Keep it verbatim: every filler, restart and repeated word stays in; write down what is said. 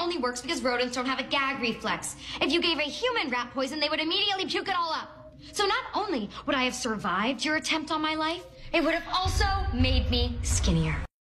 only works because rodents don't have a gag reflex. If you gave a human rat poison, they would immediately puke it all up. So not only would I have survived your attempt on my life, it would have also made me skinnier.